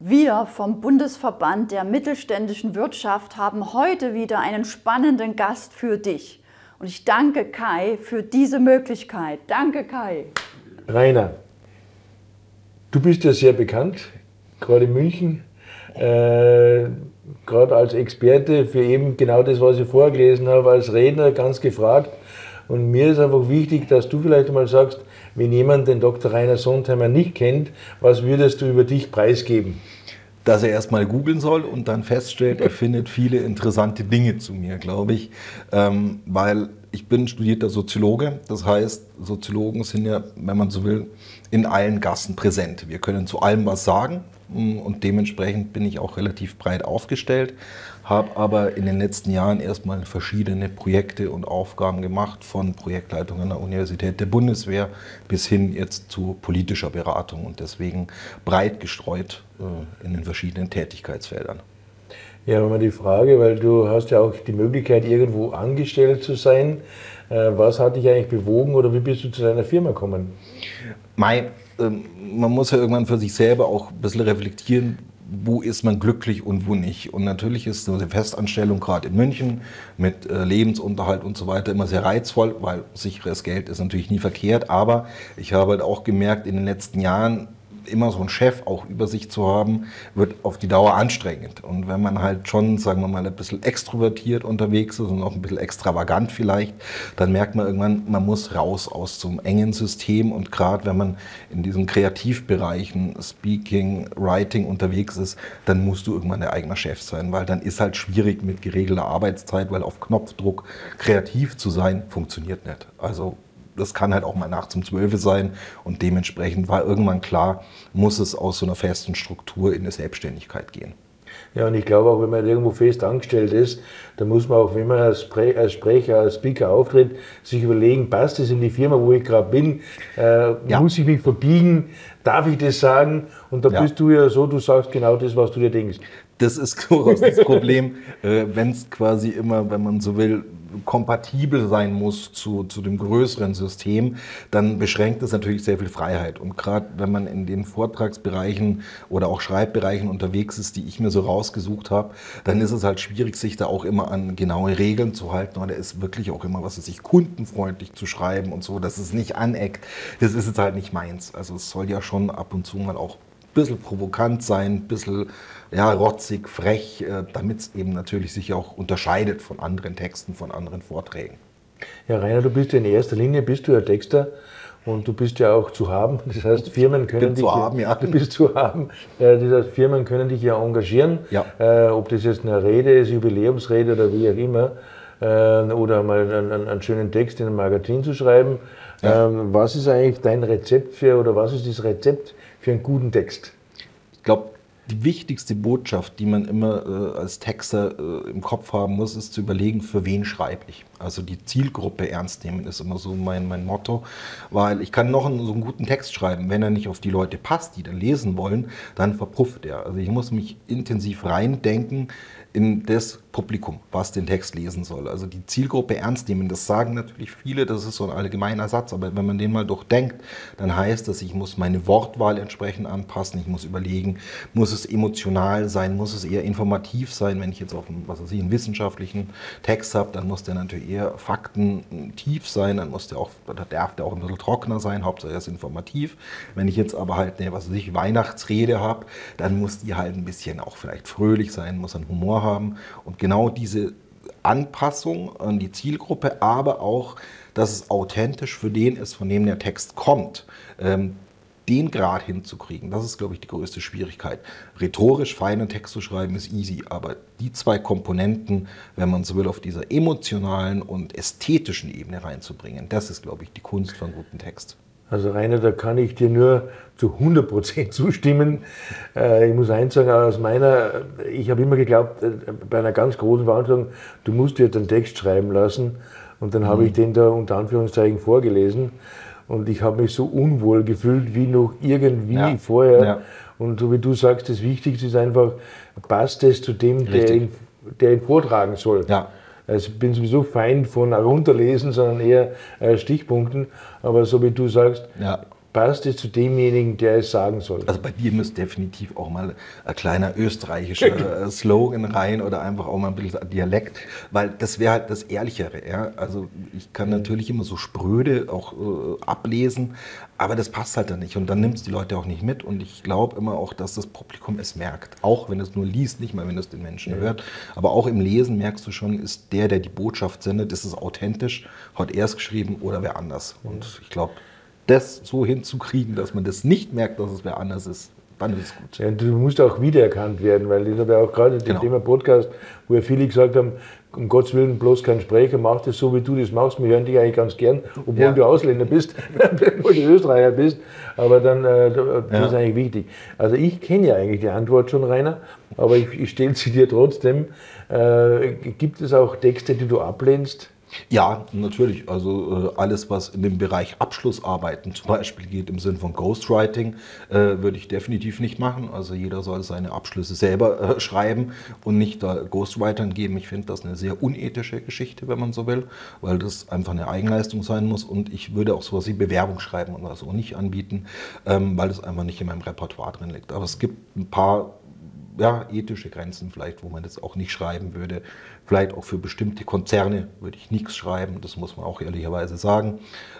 Wir vom Bundesverband der mittelständischen Wirtschaft haben heute wieder einen spannenden Gast für dich. Und ich danke Kai für diese Möglichkeit. Danke, Kai. Rainer, du bist ja sehr bekannt, gerade in München, gerade als Experte für eben genau das, was ich vorgelesen habe, als Redner ganz gefragt. Und mir ist einfach wichtig, dass du vielleicht einmal sagst, wenn jemand den Dr. Rainer Sontheimer nicht kennt, was würdest du über dich preisgeben? Dass er erstmal googeln soll und dann feststellt, er findet viele interessante Dinge zu mir, glaube ich. Weil ich bin studierter Soziologe, das heißt, Soziologen sind ja, wenn man so will, in allen Gassen präsent. Wir können zu allem was sagen und dementsprechend bin ich auch relativ breit aufgestellt, habe aber in den letzten Jahren erstmal verschiedene Projekte und Aufgaben gemacht, von Projektleitung an der Universität der Bundeswehr bis hin jetzt zu politischer Beratung und deswegen breit gestreut in den verschiedenen Tätigkeitsfeldern. Ja, aber mal die Frage, weil du hast ja auch die Möglichkeit, irgendwo angestellt zu sein. Was hat dich eigentlich bewogen oder wie bist du zu deiner Firma gekommen? Man muss ja irgendwann für sich selber auch ein bisschen reflektieren, wo ist man glücklich und wo nicht. Und natürlich ist so eine Festanstellung gerade in München mit Lebensunterhalt und so weiter immer sehr reizvoll, weil sicheres Geld ist natürlich nie verkehrt. Aber ich habe halt auch gemerkt, in den letzten Jahren, immer so einen Chef auch über sich zu haben, wird auf die Dauer anstrengend. Und wenn man halt schon, sagen wir mal, ein bisschen extrovertiert unterwegs ist und auch ein bisschen extravagant vielleicht, dann merkt man irgendwann, man muss raus aus so einem engen System. Und gerade wenn man in diesen Kreativbereichen, Speaking, Writing unterwegs ist, dann musst du irgendwann der eigene Chef sein, weil dann ist halt schwierig mit geregelter Arbeitszeit, weil auf Knopfdruck kreativ zu sein, funktioniert nicht. Also das kann halt auch mal nachts um 12 sein und dementsprechend war irgendwann klar, muss es aus so einer festen Struktur in eine Selbstständigkeit gehen. Ja, und ich glaube auch, wenn man irgendwo fest angestellt ist, dann muss man auch, wenn man als Sprecher, als Speaker auftritt, sich überlegen, passt das in die Firma, wo ich gerade bin, muss ich mich verbiegen, darf ich das sagen? Und da bist du ja so, du sagst genau das, was du dir denkst. Das ist durchaus das Problem, wenn es quasi immer, wenn man so will, kompatibel sein muss zu dem größeren System, dann beschränkt es natürlich sehr viel Freiheit. Und gerade wenn man in den Vortragsbereichen oder auch Schreibbereichen unterwegs ist, die ich mir so rausgesucht habe, dann ist es halt schwierig, sich da auch immer an genaue Regeln zu halten. Oder ist wirklich auch immer, was weiß ich, kundenfreundlich zu schreiben und so, dass es nicht aneckt. Das ist jetzt halt nicht meins. Also es soll ja schon ab und zu mal auch ein bisschen provokant sein, ein bisschen rotzig, frech, damit es eben natürlich sich auch unterscheidet von anderen Texten, von anderen Vorträgen. Ja, Rainer, du bist ja in erster Linie bist du ja Texter und du bist ja auch zu haben. Das heißt, Firmen können dich du bist zu haben. Das heißt, Firmen können dich ja engagieren. Ja. Ob das jetzt eine Rede ist, Jubiläumsrede oder wie auch immer, oder mal einen schönen Text in einem Magazin zu schreiben. Ja. Was ist eigentlich dein Rezept oder was ist das Rezept für einen guten Text? Ich glaube, die wichtigste Botschaft, die man immer als Texter im Kopf haben muss, ist zu überlegen, für wen schreibe ich. Also die Zielgruppe ernst nehmen ist immer so mein Motto, weil ich kann noch so einen guten Text schreiben, wenn er nicht auf die Leute passt, die dann lesen wollen, dann verpufft er. Also ich muss mich intensiv reindenken in das Publikum, was den Text lesen soll. Also die Zielgruppe ernst nehmen, das sagen natürlich viele, das ist so ein allgemeiner Satz, aber wenn man den mal durchdenkt, dann heißt das, ich muss meine Wortwahl entsprechend anpassen, ich muss überlegen, muss es emotional sein, muss es eher informativ sein, wenn ich jetzt auf einen wissenschaftlichen Text habe, dann muss der natürlich eher faktentief sein, dann darf der auch ein bisschen trockener sein, Hauptsache er ist informativ. Wenn ich jetzt aber halt eine Weihnachtsrede habe, dann muss die halt ein bisschen auch vielleicht fröhlich sein, muss einen Humor haben und genau diese Anpassung an die Zielgruppe, aber auch, dass es authentisch für den ist, von dem der Text kommt, den Grad hinzukriegen, das ist, glaube ich, die größte Schwierigkeit. Rhetorisch feinen Text zu schreiben ist easy, aber die zwei Komponenten, wenn man so will, auf dieser emotionalen und ästhetischen Ebene reinzubringen, das ist, glaube ich, die Kunst von guten Text. Also Rainer, da kann ich dir nur zu 100% zustimmen. Ich muss eins sagen, ich habe immer geglaubt, bei einer ganz großen Veranstaltung, du musst dir den Text schreiben lassen und dann habe ich den da unter Anführungszeichen vorgelesen und ich habe mich so unwohl gefühlt wie noch irgendwie vorher. Ja. Und so wie du sagst, das Wichtigste ist einfach, passt es zu dem, der ihn vortragen soll. Ja. Also ich bin sowieso Feind von herunterlesen, sondern eher Stichpunkten. Aber so wie du sagst, passt es zu demjenigen, der es sagen soll. Also bei dir müsste definitiv auch mal ein kleiner österreichischer Slogan rein oder einfach auch mal ein bisschen Dialekt, weil das wäre halt das Ehrlichere. Ja? Also ich kann natürlich immer so spröde auch ablesen, aber das passt halt dann nicht und dann nimmt es die Leute auch nicht mit und ich glaube immer auch, dass das Publikum es merkt, auch wenn es nur liest, nicht mal wenn es den Menschen hört, aber auch im Lesen merkst du schon, ist der die Botschaft sendet, ist es authentisch, hat er es geschrieben oder wer anders und ich glaube, das so hinzukriegen, dass man das nicht merkt, dass es wer anders ist, dann ist es gut. Ja, du musst auch wiedererkannt werden, weil ich habe ja auch gerade dem Thema Podcast, wo ja viele gesagt haben, um Gottes Willen bloß kein Sprecher, mach das so, wie du das machst. Wir hören dich eigentlich ganz gern, obwohl du Ausländer bist, obwohl du Österreicher bist. Aber dann, das ist eigentlich wichtig. Also ich kenne ja eigentlich die Antwort schon, Rainer, aber ich stelle sie dir trotzdem. Gibt es auch Texte, die du ablehnst? Ja, natürlich. Also alles, was in dem Bereich Abschlussarbeiten zum Beispiel geht, im Sinn von Ghostwriting, würde ich definitiv nicht machen. Also jeder soll seine Abschlüsse selber schreiben und nicht da Ghostwritern geben. Ich finde das eine sehr unethische Geschichte, wenn man so will, weil das einfach eine Eigenleistung sein muss. Und ich würde auch sowas wie Bewerbung schreiben und so nicht anbieten, weil das einfach nicht in meinem Repertoire drin liegt. Aber es gibt ein paar ethische Grenzen vielleicht, wo man das auch nicht schreiben würde. Vielleicht auch für bestimmte Konzerne würde ich nichts schreiben, das muss man auch ehrlicherweise sagen.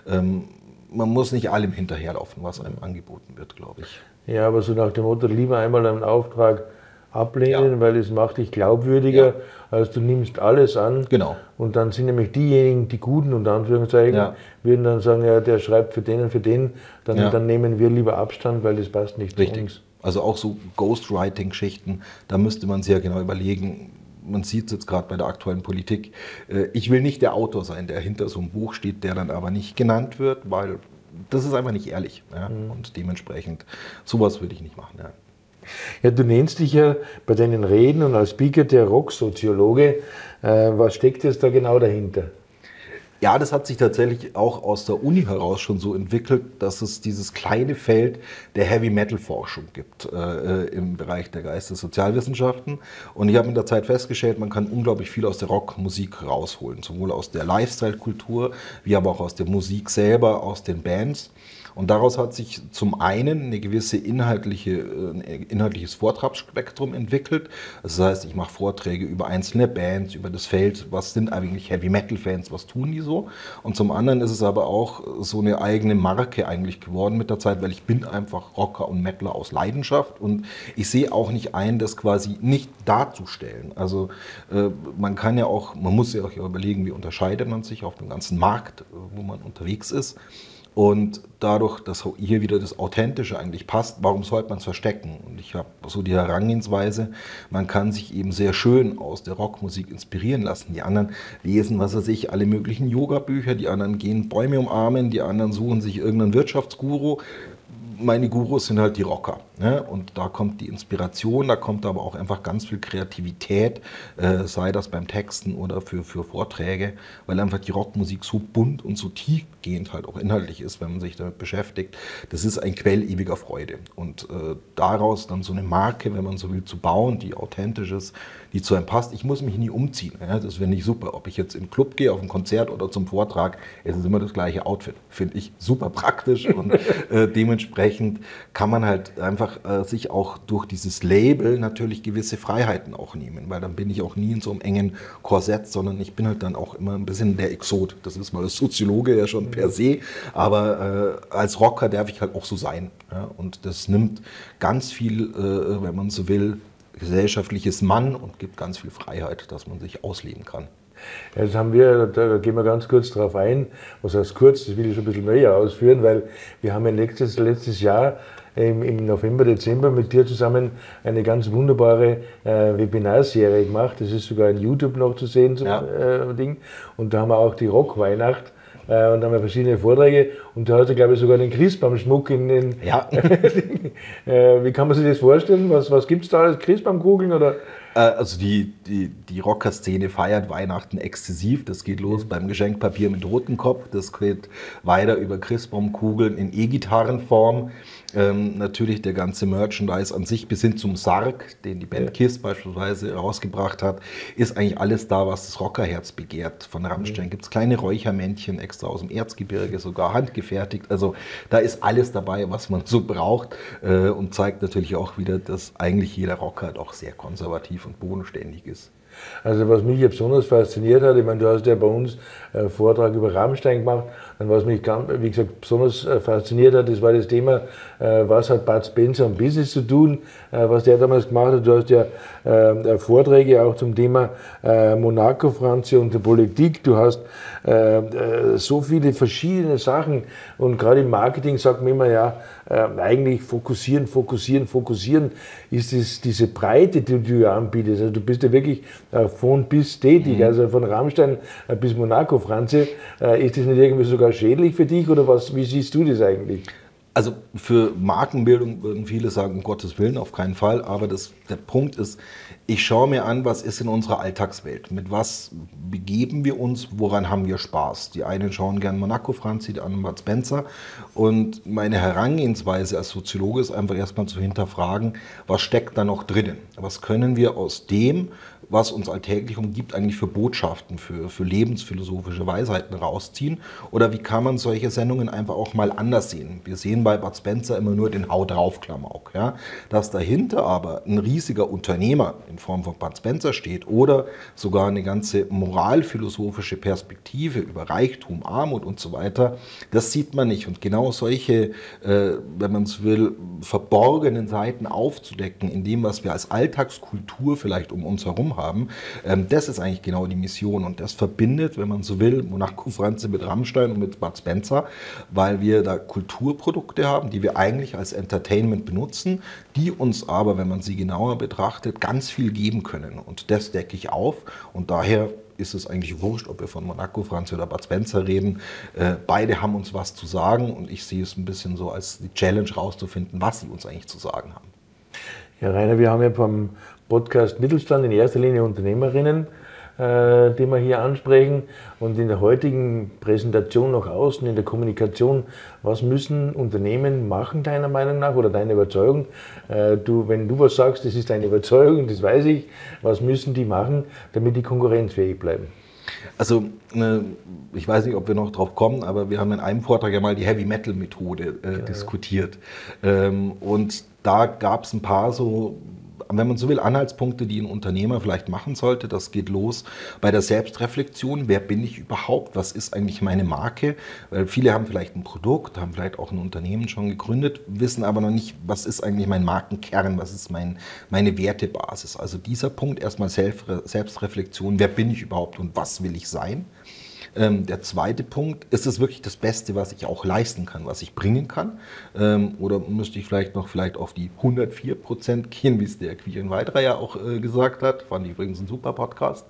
Man muss nicht allem hinterherlaufen, was einem angeboten wird, glaube ich. Ja, aber so nach dem Motto, lieber einmal einen Auftrag ablehnen, weil es macht dich glaubwürdiger, als du nimmst alles an. Genau. Und dann sind nämlich diejenigen, die Guten, unter Anführungszeichen, würden dann sagen, ja, der schreibt für den und für den, dann nehmen wir lieber Abstand, weil das passt nicht zu uns. Also auch so Ghostwriting-Geschichten, da müsste man sich ja genau überlegen, man sieht es jetzt gerade bei der aktuellen Politik, ich will nicht der Autor sein, der hinter so einem Buch steht, der dann aber nicht genannt wird, weil das ist einfach nicht ehrlich. Ja? Und dementsprechend, sowas würde ich nicht machen. Ja. Ja, du nennst dich ja bei deinen Reden und als Speaker der Rocksoziologe. Was steckt jetzt da genau dahinter? Ja, das hat sich tatsächlich auch aus der Uni heraus schon so entwickelt, dass es dieses kleine Feld der Heavy-Metal-Forschung gibt im Bereich der Geistessozialwissenschaften. Und ich habe mit der Zeit festgestellt, man kann unglaublich viel aus der Rockmusik rausholen, sowohl aus der Lifestyle-Kultur, wie aber auch aus der Musik selber, aus den Bands. Und daraus hat sich zum einen eine gewisse inhaltliches Vortragsspektrum entwickelt. Das heißt, ich mache Vorträge über einzelne Bands, über das Feld, was sind eigentlich Heavy-Metal-Fans, was tun die so. Und zum anderen ist es aber auch so eine eigene Marke eigentlich geworden mit der Zeit, weil ich bin einfach Rocker und Metaler aus Leidenschaft und ich sehe auch nicht ein, das quasi nicht darzustellen. Also man muss ja auch überlegen, wie unterscheidet man sich auf dem ganzen Markt, wo man unterwegs ist. Und dadurch, dass hier wieder das Authentische eigentlich passt, warum sollte man es verstecken? Und ich habe so die Herangehensweise, man kann sich eben sehr schön aus der Rockmusik inspirieren lassen. Die anderen lesen, was weiß ich, alle möglichen Yoga-Bücher, die anderen gehen Bäume umarmen, die anderen suchen sich irgendeinen Wirtschaftsguru. Meine Gurus sind halt die Rocker. Ne? Und da kommt die Inspiration, da kommt aber auch einfach ganz viel Kreativität, sei das beim Texten oder für Vorträge, weil einfach die Rockmusik so bunt und so tiefgehend halt auch inhaltlich ist, wenn man sich damit beschäftigt. Das ist ein Quell ewiger Freude. Und daraus dann so eine Marke, wenn man so will, zu bauen, die authentisch ist, die zu einem passt. Ich muss mich nie umziehen. Ja? Das wäre nicht super. Ob ich jetzt in den Club gehe, auf ein Konzert oder zum Vortrag, es ist immer das gleiche Outfit. Finde ich super praktisch und dementsprechend kann man halt einfach sich auch durch dieses Label natürlich gewisse Freiheiten auch nehmen, weil dann bin ich auch nie in so einem engen Korsett, sondern ich bin halt dann auch immer ein bisschen der Exot. Das ist mal als Soziologe ja schon per se, aber als Rocker darf ich halt auch so sein. Ja? Und das nimmt ganz viel, wenn man so will, gesellschaftliches Mann und gibt ganz viel Freiheit, dass man sich ausleben kann. Ja, das haben wir, da gehen wir ganz kurz drauf ein. Was heißt kurz, das will ich schon ein bisschen näher ausführen, weil wir haben ja letztes Jahr im November, Dezember mit dir zusammen eine ganz wunderbare Webinarserie gemacht. Das ist sogar in YouTube noch zu sehen, so Ding. Und da haben wir auch die Rockweihnacht. Und da haben wir verschiedene Vorträge und da hat er, glaube ich, sogar den Christbaumschmuck in den... Ja. Wie kann man sich das vorstellen? Was gibt es da alles? Christbaumkugeln oder... Also die Rocker-Szene feiert Weihnachten exzessiv. Das geht los beim Geschenkpapier mit Rotenkopf. Das geht weiter über Christbaumkugeln in E-Gitarrenform. Natürlich der ganze Merchandise an sich bis hin zum Sarg, den die Band Kiss beispielsweise rausgebracht hat, ist eigentlich alles da, was das Rockerherz begehrt. Von Rammstein gibt es kleine Räuchermännchen extra aus dem Erzgebirge, sogar handgefertigt. Also da ist alles dabei, was man so braucht und zeigt natürlich auch wieder, dass eigentlich jeder Rocker doch sehr konservativ und bodenständig ist. Also was mich ja besonders fasziniert hat, ich meine, du hast ja bei uns einen Vortrag über Rammstein gemacht, und was mich, wie gesagt, besonders fasziniert hat, das war das Thema, was hat Bud Spencer und Business zu tun, was der damals gemacht hat. Du hast ja Vorträge auch zum Thema Monaco, Franz und der Politik. Du hast so viele verschiedene Sachen, und gerade im Marketing sagt man immer, ja, eigentlich fokussieren ist es diese Breite, die du anbietest. Also du bist ja wirklich von bis tätig, also von Rammstein bis Monaco, Franzi. Ist das nicht irgendwie sogar schädlich für dich, oder was? Wie siehst du das eigentlich? Also für Markenbildung würden viele sagen, um Gottes Willen, auf keinen Fall. Aber der Punkt ist, ich schaue mir an, was ist in unserer Alltagswelt. Mit was begeben wir uns, woran haben wir Spaß? Die einen schauen gern Monaco, Franzi, die anderen Bud Spencer. Und meine Herangehensweise als Soziologe ist einfach erstmal zu hinterfragen, was steckt da noch drinnen? Was können wir aus dem, was uns alltäglich umgibt, eigentlich für Botschaften, für lebensphilosophische Weisheiten rausziehen? Oder wie kann man solche Sendungen einfach auch mal anders sehen? Wir sehen bei Bud Spencer immer nur den Hau drauf Klamauk. Ja? Dass dahinter aber ein riesiger Unternehmer in Form von Bud Spencer steht oder sogar eine ganze moralphilosophische Perspektive über Reichtum, Armut und so weiter, das sieht man nicht. Und genau solche, wenn man es will, verborgenen Seiten aufzudecken, in dem, was wir als Alltagskultur vielleicht um uns herum haben, das ist eigentlich genau die Mission, und das verbindet, wenn man so will, Monaco, Franzi mit Rammstein und mit Bud Spencer, weil wir da Kulturprodukte haben, die wir eigentlich als Entertainment benutzen, die uns aber, wenn man sie genauer betrachtet, ganz viel geben können, und das decke ich auf, und daher ist es eigentlich wurscht, ob wir von Monaco, Franzi oder Bud Spencer reden. Beide haben uns was zu sagen, und ich sehe es ein bisschen so als die Challenge rauszufinden, was sie uns eigentlich zu sagen haben. Ja, Rainer, wir haben ja vom Podcast Mittelstand in erster Linie Unternehmerinnen, die wir hier ansprechen, und in der heutigen Präsentation nach außen, in der Kommunikation, was müssen Unternehmen machen, deiner Meinung nach, oder deine Überzeugung? Wenn du was sagst, das ist deine Überzeugung, das weiß ich, was müssen die machen, damit die konkurrenzfähig bleiben? Also, ich weiß nicht, ob wir noch drauf kommen, aber wir haben in einem Vortrag ja mal die Heavy-Metal-Methode diskutiert. Und da gab es ein paar so, wenn man so will, Anhaltspunkte, die ein Unternehmer vielleicht machen sollte. Das geht los bei der Selbstreflexion. Wer bin ich überhaupt? Was ist eigentlich meine Marke? Weil viele haben vielleicht ein Produkt, haben vielleicht auch ein Unternehmen schon gegründet, wissen aber noch nicht, was ist eigentlich mein Markenkern, was ist meine Wertebasis. Also dieser Punkt, erstmal Selbstreflexion. Wer bin ich überhaupt und was will ich sein? Der zweite Punkt, ist es wirklich das Beste, was ich auch leisten kann, was ich bringen kann? Oder müsste ich vielleicht auf die 104% gehen, wie es der Quirin Weidrer ja auch gesagt hat. Fand ich übrigens ein super Podcast.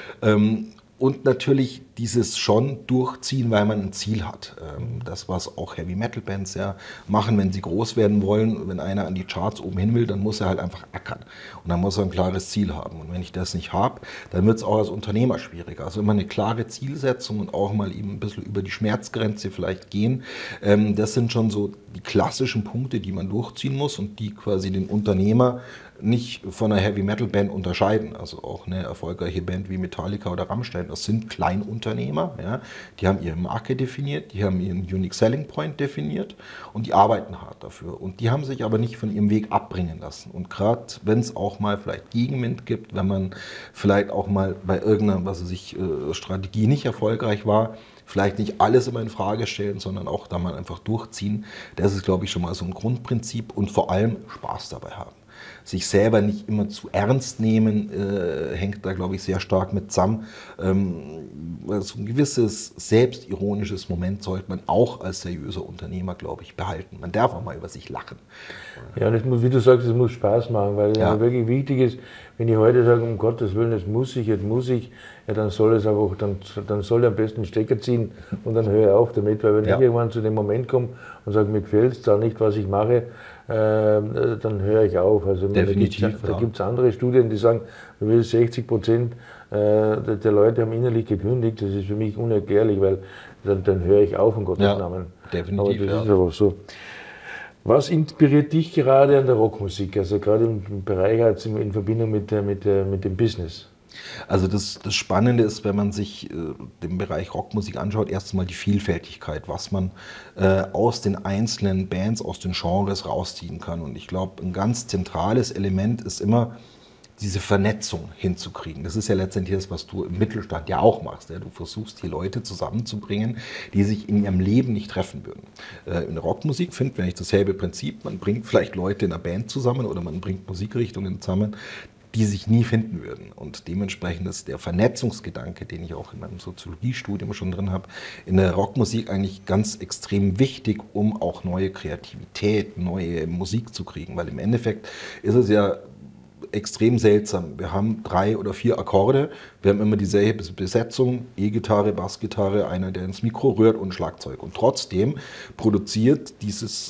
Und natürlich dieses schon durchziehen, weil man ein Ziel hat. Das, was auch Heavy-Metal-Bands ja machen, wenn sie groß werden wollen. Wenn einer an die Charts oben hin will, dann muss er halt einfach ackern. Und dann muss er ein klares Ziel haben. Und wenn ich das nicht habe, dann wird es auch als Unternehmer schwieriger. Also immer eine klare Zielsetzung und auch mal eben ein bisschen über die Schmerzgrenze vielleicht gehen. Das sind schon so die klassischen Punkte, die man durchziehen muss und die quasi den Unternehmer nicht von einer Heavy-Metal-Band unterscheiden. Also auch eine erfolgreiche Band wie Metallica oder Rammstein, das sind Kleinunternehmer. Ja. Die haben ihre Marke definiert, die haben ihren Unique Selling Point definiert und die arbeiten hart dafür. Und die haben sich aber nicht von ihrem Weg abbringen lassen. Und gerade wenn es auch mal vielleicht Gegenwind gibt, wenn man vielleicht auch mal bei irgendeiner Strategie nicht erfolgreich war, vielleicht nicht alles immer in Frage stellen, sondern auch da mal einfach durchziehen. Das ist, glaube ich, schon mal so ein Grundprinzip, und vor allem Spaß dabei haben. Sich selber nicht immer zu ernst nehmen, hängt da, glaube ich, sehr stark mit zusammen. So ein gewisses selbstironisches Moment sollte man auch als seriöser Unternehmer, glaube ich, behalten. Man darf auch mal über sich lachen. Ja, und es muss, wie du sagst, es muss Spaß machen, weil es wirklich wichtig ist, wenn ich heute sage, um Gottes Willen, jetzt muss ich, ja, dann soll es einfach, dann soll er am besten den Stecker ziehen und dann höre ich auf damit, weil wenn ich irgendwann zu dem Moment komme und sage, mir gefällt es da nicht, was ich mache, dann höre ich auf. Also Definitiv, da gibt es andere Studien, die sagen, 60% der Leute haben innerlich gekündigt. Das ist für mich unerklärlich, weil dann höre ich auf, um Gottes Namen. Definitiv, aber das ist einfach so. Was inspiriert dich gerade an der Rockmusik, also gerade im Bereich jetzt in Verbindung mit dem Business? Also das Spannende ist, wenn man sich den Bereich Rockmusik anschaut, erstmal die Vielfältigkeit, was man aus den einzelnen Bands, aus den Genres rausziehen kann. Und ich glaube, ein ganz zentrales Element ist immer, diese Vernetzung hinzukriegen. Das ist ja letztendlich das, was du im Mittelstand ja auch machst. Ja? Du versuchst, die Leute zusammenzubringen, die sich in ihrem Leben nicht treffen würden. In der Rockmusik findet man nicht dasselbe Prinzip. Man bringt vielleicht Leute in einer Band zusammen oder man bringt Musikrichtungen zusammen, die sich nie finden würden. Und dementsprechend ist der Vernetzungsgedanke, den ich auch in meinem Soziologiestudium schon drin habe, in der Rockmusik eigentlich ganz extrem wichtig, um auch neue Kreativität, neue Musik zu kriegen. Weil im Endeffekt ist es ja extrem seltsam. Wir haben 3 oder 4 Akkorde, wir haben immer dieselbe Besetzung, E-Gitarre, Bassgitarre, einer, der ins Mikro rührt und Schlagzeug. Und trotzdem produziert dieses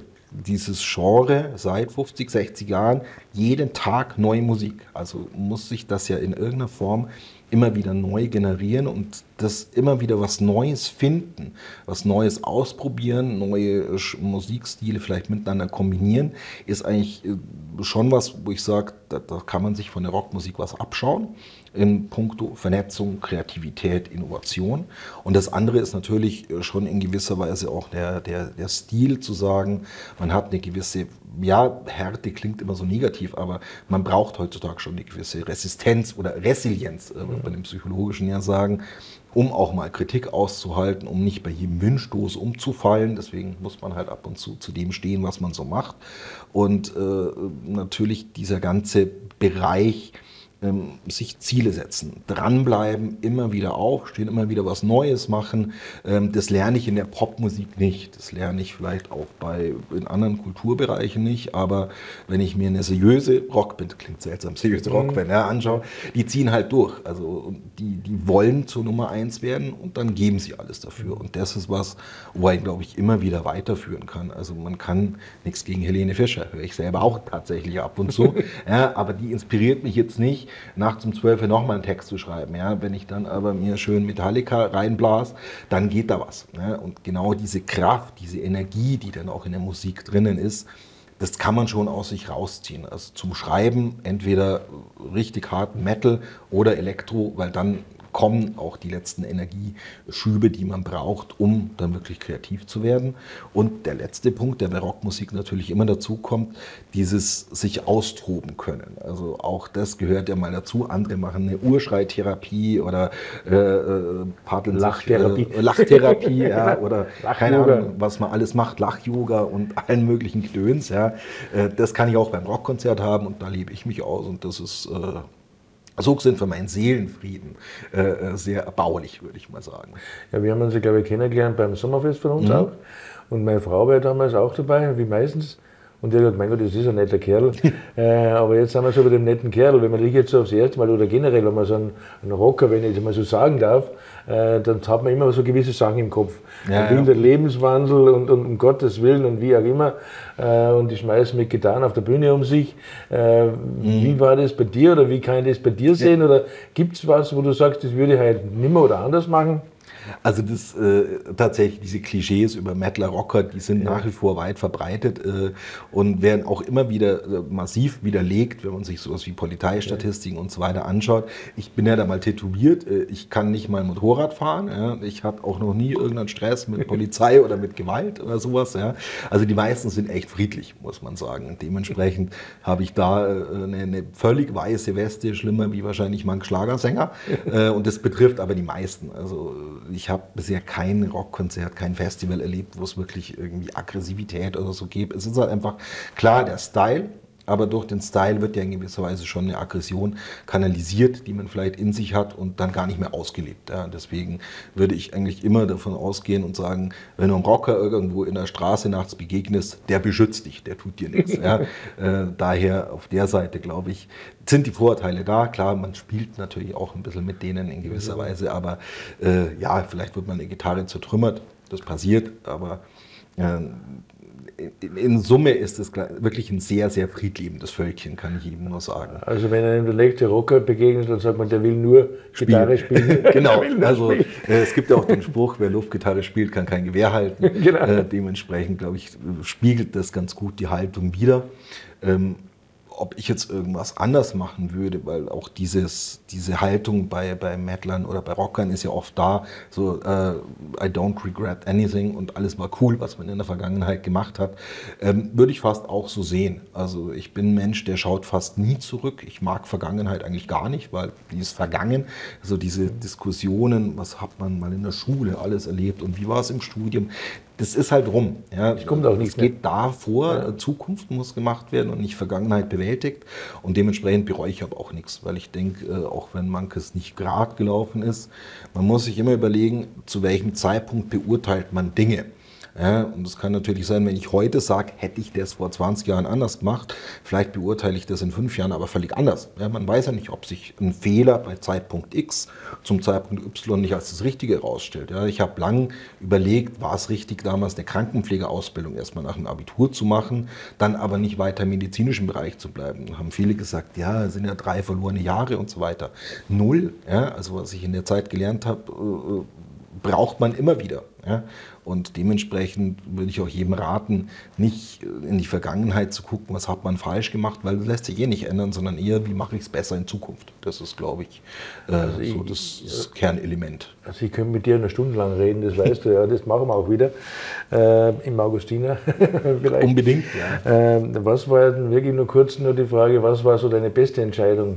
Genre seit 50, 60 Jahren jeden Tag neue Musik. Also muss sich das ja in irgendeiner Form immer wieder neu generieren und das immer wieder was Neues finden, was Neues ausprobieren, neue Musikstile vielleicht miteinander kombinieren, ist eigentlich schon was, wo ich sage, da kann man sich von der Rockmusik was abschauen in puncto Vernetzung, Kreativität, Innovation. Und das andere ist natürlich schon in gewisser Weise auch der Stil zu sagen, man hat eine gewisse, ja, Härte klingt immer so negativ, aber man braucht heutzutage schon eine gewisse Resistenz oder Resilienz, wird man im Psychologischen ja sagen, um auch mal Kritik auszuhalten, um nicht bei jedem Windstoß umzufallen. Deswegen muss man halt ab und zu dem stehen, was man so macht. Und natürlich dieser ganze Bereich, sich Ziele setzen, dranbleiben, immer wieder aufstehen, immer wieder was Neues machen. Das lerne ich in der Popmusik nicht. Das lerne ich vielleicht auch in anderen Kulturbereichen nicht. Aber wenn ich mir eine seriöse Rockband, klingt seltsam, seriöse Rockband anschaue, die ziehen halt durch. Also die wollen zur Nummer 1 werden und dann geben sie alles dafür. Und das ist was, wo ich, glaube ich, immer wieder weiterführen kann. Also man kann nichts gegen Helene Fischer, höre ich selber auch tatsächlich ab und zu. Ja, aber die inspiriert mich jetzt nicht, nachts um 12 Uhr nochmal einen Text zu schreiben. Ja, wenn ich dann aber mir schön Metallica reinblas, dann geht da was. Ja, und genau diese Kraft, diese Energie, die dann auch in der Musik drinnen ist, das kann man schon aus sich rausziehen. Also zum Schreiben entweder richtig hart Metal oder Elektro, weil dann kommen auch die letzten Energieschübe, die man braucht, um dann wirklich kreativ zu werden. Und der letzte Punkt, der bei Rockmusik natürlich immer dazu kommt, dieses sich austoben können. Also auch das gehört ja mal dazu. Andere machen eine Urschreitherapie oder Lachtherapie ja, oder keine Ahnung, was man alles macht, Lach-Yoga und allen möglichen Gedöns. Ja. Das kann ich auch beim Rockkonzert haben und da lebe ich mich aus und das ist so sind für meinen Seelenfrieden sehr erbaulich, würde ich mal sagen. Ja, wir haben uns, glaube ich, kennengelernt beim Sommerfest von uns auch. Und meine Frau war ja damals auch dabei, wie meistens. Und der hat gesagt, mein Gott, das ist ein netter Kerl. Aber jetzt sind wir so bei dem netten Kerl. Wenn man dich jetzt so aufs erste Mal oder generell, wenn man so einen Rocker, wenn ich das mal so sagen darf, dann hat man immer so gewisse Sachen im Kopf. Ja, ein wilder Lebenswandel und um Gottes Willen und wie auch immer. Und die schmeißen mit Gitarren auf der Bühne um sich. Wie war das bei dir oder wie kann ich das bei dir sehen? Oder gibt es was, wo du sagst, das würde ich halt nimmer oder anders machen? Also das tatsächlich diese Klischees über Mettler Rocker, die sind nach wie vor weit verbreitet und werden auch immer wieder massiv widerlegt, wenn man sich sowas wie Polizeistatistiken und so weiter anschaut. Ich bin ja da mal tätowiert, ich kann nicht mal Motorrad fahren, ja. Ich hatte auch noch nie irgendeinen Stress mit Polizei oder mit Gewalt oder sowas. Ja. Also die meisten sind echt friedlich, muss man sagen. Und dementsprechend habe ich da eine völlig weiße Weste, schlimmer wie wahrscheinlich manch Schlagersänger. Und das betrifft aber die meisten. Also ich habe bisher kein Rockkonzert, kein Festival erlebt, wo es wirklich irgendwie Aggressivität oder so gibt. Es ist halt einfach klar der Style, aber durch den Style wird ja in gewisser Weise schon eine Aggression kanalisiert, die man vielleicht in sich hat und dann gar nicht mehr ausgelebt. Ja, deswegen würde ich eigentlich immer davon ausgehen und sagen, wenn du einem Rocker irgendwo in der Straße nachts begegnest, der beschützt dich, der tut dir nichts. Ja. Daher auf der Seite, glaube ich, sind die Vorurteile da. Klar, man spielt natürlich auch ein bisschen mit denen in gewisser Weise, aber ja, vielleicht wird man eine Gitarre zertrümmert, das passiert, aber in Summe ist es wirklich ein sehr, sehr friedliebendes Völkchen, kann ich Ihnen nur sagen. Also wenn einem der nächste Rocker begegnet, dann sagt man, der will nur Gitarre spielen. Genau, also es gibt ja auch den Spruch, wer Luftgitarre spielt, kann kein Gewehr halten. Genau. Dementsprechend, glaube ich, spiegelt das ganz gut die Haltung wider. Ob ich jetzt irgendwas anders machen würde, weil auch diese Haltung bei Metlern oder bei Rockern ist ja oft da, so I don't regret anything und alles war cool, was man in der Vergangenheit gemacht hat, würde ich fast auch so sehen. Also ich bin ein Mensch, der schaut fast nie zurück. Ich mag Vergangenheit eigentlich gar nicht, weil die ist vergangen. Also diese Diskussionen, was hat man mal in der Schule alles erlebt und wie war es im Studium, das ist halt rum. Ja. Das kommt auch nicht. Es geht davor, ja. Zukunft muss gemacht werden und nicht Vergangenheit bewältigt. Und dementsprechend bereue ich aber auch nichts, weil ich denke, auch wenn manches nicht gerade gelaufen ist, man muss sich immer überlegen, zu welchem Zeitpunkt beurteilt man Dinge. Ja, und es kann natürlich sein, wenn ich heute sage, hätte ich das vor 20 Jahren anders gemacht, vielleicht beurteile ich das in 5 Jahren aber völlig anders. Ja, man weiß ja nicht, ob sich ein Fehler bei Zeitpunkt X zum Zeitpunkt Y nicht als das Richtige herausstellt. Ja, ich habe lang überlegt, war es richtig, damals eine Krankenpflegeausbildung erstmal nach dem Abitur zu machen, dann aber nicht weiter im medizinischen Bereich zu bleiben. Da haben viele gesagt, ja, es sind ja 3 verlorene Jahre und so weiter. 0, ja, also was ich in der Zeit gelernt habe, braucht man immer wieder. Ja? Und dementsprechend würde ich auch jedem raten, nicht in die Vergangenheit zu gucken, was hat man falsch gemacht, weil das lässt sich eh nicht ändern, sondern eher, wie mache ich es besser in Zukunft. Das ist, glaube ich, so das Kernelement. Also ich könnte mit dir 1 Stunde lang reden, das weißt du ja, das machen wir auch wieder im Augustiner vielleicht. Unbedingt, ja. Was war denn wirklich nur kurz nur die Frage, was war so deine beste Entscheidung?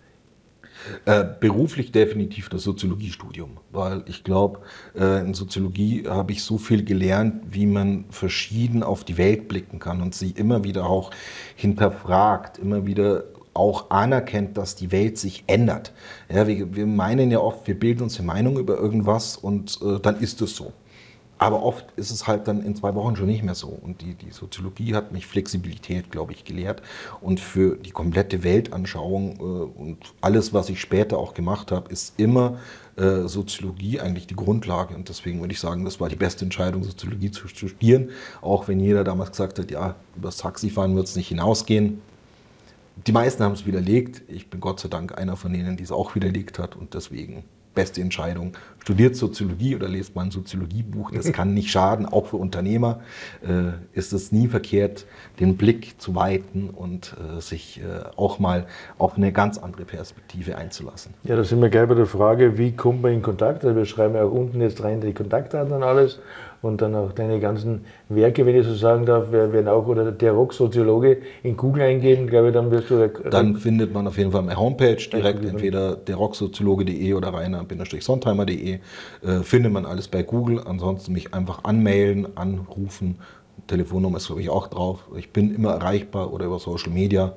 Beruflich definitiv das Soziologiestudium, weil ich glaube, in Soziologie habe ich so viel gelernt, wie man verschieden auf die Welt blicken kann und sie immer wieder auch hinterfragt, immer wieder auch anerkennt, dass die Welt sich ändert. Ja, wir meinen ja oft, wir bilden uns eine Meinung über irgendwas und dann ist es so. Aber oft ist es halt dann in 2 Wochen schon nicht mehr so. Und die Soziologie hat mich Flexibilität, glaube ich, gelehrt. Und für die komplette Weltanschauung und alles, was ich später auch gemacht habe, ist immer Soziologie eigentlich die Grundlage. Und deswegen würde ich sagen, das war die beste Entscheidung, Soziologie zu studieren. Auch wenn jeder damals gesagt hat, ja, über das Taxifahren wird es nicht hinausgehen. Die meisten haben es widerlegt. Ich bin Gott sei Dank einer von denen, die es auch widerlegt hat. Und deswegen beste Entscheidung. Studiert Soziologie oder lest mal ein Soziologiebuch, das kann nicht schaden. Auch für Unternehmer ist es nie verkehrt, den Blick zu weiten und sich auch mal auf eine ganz andere Perspektive einzulassen. Ja, da sind wir gleich bei der Frage, wie kommt man in Kontakt? Also wir schreiben ja auch unten jetzt rein die Kontaktdaten und alles und dann auch deine ganzen Werke, wenn ich so sagen darf, werden auch, oder der Rocksoziologe in Google eingeben, glaube ich, dann wirst du... Dann findet man auf jeden Fall meine Homepage direkt, entweder derrocksoziologe.de oder rainer-sontheimer.de. Findet man alles bei Google, ansonsten mich einfach anmailen, anrufen. Telefonnummer ist, glaube ich, auch drauf. Ich bin immer erreichbar oder über Social Media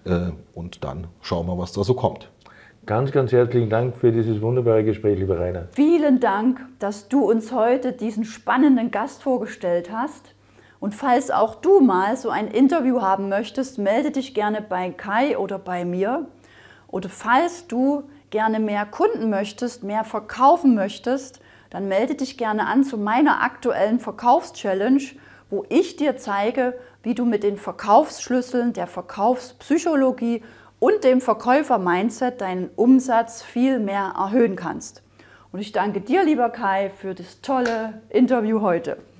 und dann schauen wir, was da so kommt. Ganz, ganz herzlichen Dank für dieses wunderbare Gespräch, lieber Rainer. Vielen Dank, dass du uns heute diesen spannenden Gast vorgestellt hast. Und falls auch du mal so ein Interview haben möchtest, melde dich gerne bei Kai oder bei mir. Oder falls du gerne mehr Kunden möchtest, mehr verkaufen möchtest, dann melde dich gerne an zu meiner aktuellen Verkaufschallenge, wo ich dir zeige, wie du mit den Verkaufsschlüsseln der Verkaufspsychologie und dem Verkäufer-Mindset deinen Umsatz viel mehr erhöhen kannst. Und ich danke dir, lieber Kai, für das tolle Interview heute.